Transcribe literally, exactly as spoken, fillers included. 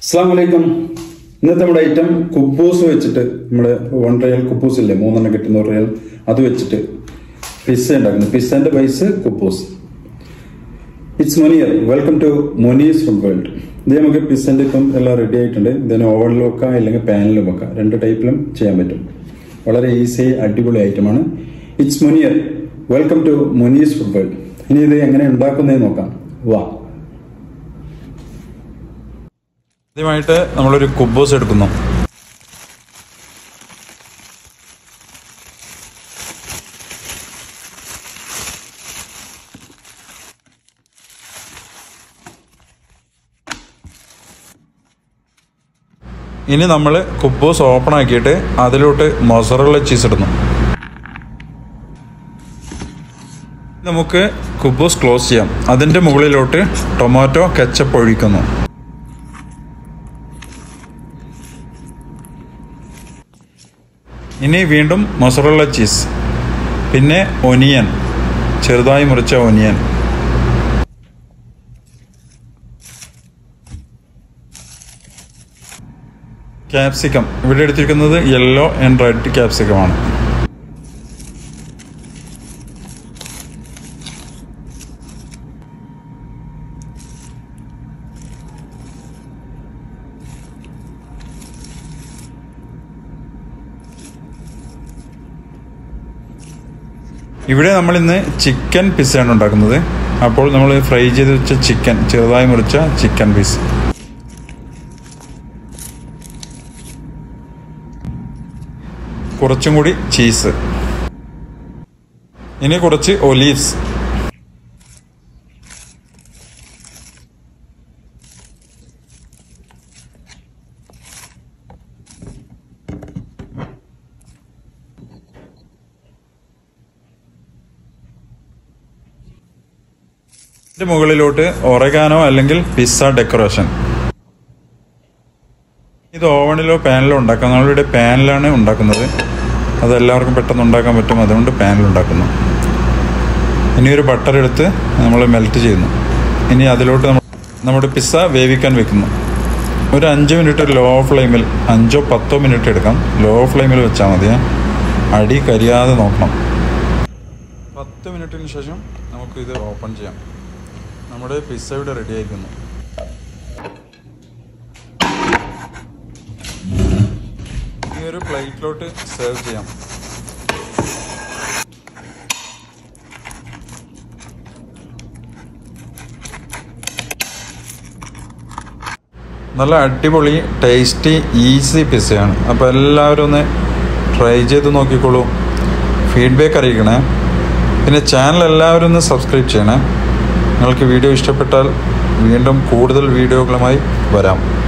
Assalamualaikum. ഇന്നത്തെ നമ്മുടെ item കുബൂസ് വെച്ചിട്ട് നമ്മുടെ വൺ റിയൽ കുബൂസ് ഇല്ലേ മൂന്നെണ്ണം കിട്ടുന്ന ഒരു റിയൽ അത് വെച്ചിട്ട് പിസ്സ ഉണ്ടാക്കുന്നു. പിസ്സന്റെ പൈസ കുബൂസ്. ഇറ്റ്സ് മൊനിയർ. Welcome to Moni's food world. ഇത് നമുക്ക് പിസ്സന്റെ ഇപ്പം എല്ലാം റെഡി ആയിട്ടുണ്ട്. ഇതിന് ഓവനിൽ വെക്കാം അല്ലെങ്കിൽ പാനിലും വെക്കാം. രണ്ട് ടൈപ്പിലും ചെയ്യാൻ പറ്റും. വളരെ ഈസി അടിപൊളി ഐറ്റമാണ്. ഇറ്റ്സ് മൊനിയർ. Welcome to Moni's food world. ഇനി ഇത് എങ്ങനെ ഉണ്ടാക്കുന്നതെന്ന് നോക്കാം. വാ. ആദ്യമായിട്ട് നമ്മളൊരു കുബൂസ് എടുക്കുന്നു. ഇനി നമ്മൾ കുബൂസ് ഓപ്പൺ ആക്കിയിട്ട് അതിലോട്ട് മൊസറല്ല ചീസ് ഇടുന്നു. നമുക്ക് കുബൂസ് ക്ലോസ് ചെയ്യാം. അതിൻ്റെ മുകളിലോട്ട് ടൊമാറ്റോ കെച്ചപ്പ് ഒഴിക്കുന്നു. ഇനി വീണ്ടും മൊസറല്ല ചീസ്, പിന്നെ ഒനിയൻ, ചെറുതായി മുറിച്ച ഒനിയൻ, ക്യാപ്സിക്കം. ഇവിടെ എടുത്തിരിക്കുന്നത് യെല്ലോ ആൻഡ് റെഡ് ക്യാപ്സിക്കമാണ്. ഇവിടെ നമ്മൾ ഇന്ന് ചിക്കൻ പിസ്സയാണ് ഉണ്ടാക്കുന്നത്. അപ്പോൾ നമ്മൾ ഫ്രൈ ചെയ്ത് വെച്ച ചിക്കൻ, ചെറുതായി മുറിച്ച ചിക്കൻ പീസ്, കുറച്ചും കൂടി ചീസ്, ഇനി കുറച്ച് ഒലീവ്സ്, ഇതിന്റെ മുകളിലോട്ട് ഒറഗാനോ അല്ലെങ്കിൽ പിസ്സ ഡെക്കറേഷൻ. ഇത് ഓവണിലോ പാനിലോ ഉണ്ടാക്കാം. നമ്മളിവിടെ പാനിലാണ് ഉണ്ടാക്കുന്നത്. അത് എല്ലാവർക്കും പെട്ടെന്ന് ഉണ്ടാക്കാൻ പറ്റും, അതുകൊണ്ട് പാനിൽ ഉണ്ടാക്കുന്നു. ഇനി ഒരു ബട്ടർ എടുത്ത് നമ്മൾ മെൽറ്റ് ചെയ്യുന്നു. ഇനി അതിലോട്ട് നമ്മൾ നമ്മുടെ പിസ്സ വേവിക്കാൻ വെക്കുന്നു. ഒരു അഞ്ച് മിനിറ്റ് ലോ ഫ്ലെയിമിൽ, അഞ്ചോ പത്തോ മിനിറ്റ് എടുക്കാം. ലോ ഫ്ലെയിമിൽ വെച്ചാൽ മതി. അടി കരിയാതെ നോക്കണം. പത്ത് മിനിറ്റിന് ശേഷം നമുക്ക് ഇത് ഓപ്പൺ ചെയ്യാം. നമ്മുടെ പിസ്സ ഇവിടെ റെഡി ആയിരിക്കുന്നു. ഈ ഒരു പ്ലേറ്റിലോട്ട് സെർവ് ചെയ്യാം. നല്ല അടിപൊളി ടേസ്റ്റി ഈസി പിസ്സയാണ്. അപ്പോൾ എല്ലാവരും ഒന്ന് ട്രൈ ചെയ്ത് നോക്കിക്കോളൂ. ഫീഡ്ബാക്ക് അറിയിക്കണേ. പിന്നെ ചാനൽ എല്ലാവരും ഒന്ന് സബ്സ്ക്രൈബ് ചെയ്യണേ. നിങ്ങൾക്ക് വീഡിയോ ഇഷ്ടപ്പെട്ടാൽ വീണ്ടും കൂടുതൽ വീഡിയോകളുമായി വരാം.